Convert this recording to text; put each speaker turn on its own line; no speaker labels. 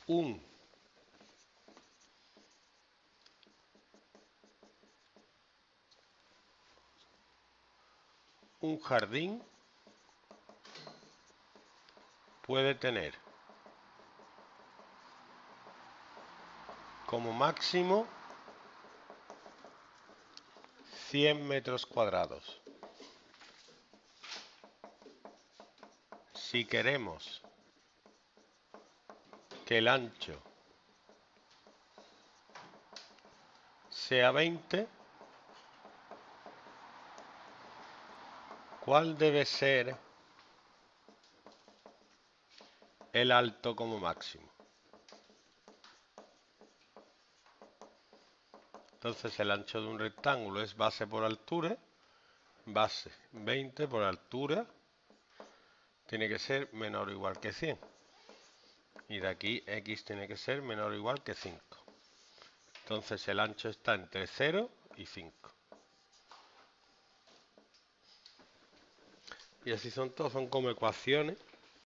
un jardín puede tener como máximo 100 metros cuadrados. Si queremos que el ancho sea 20, ¿cuál debe ser el alto como máximo? Entonces el ancho de un rectángulo es base por altura, base 20 por altura, tiene que ser menor o igual que 100. Y de aquí x tiene que ser menor o igual que 5. Entonces el ancho está entre 0 y 5. Y así son todos, son como ecuaciones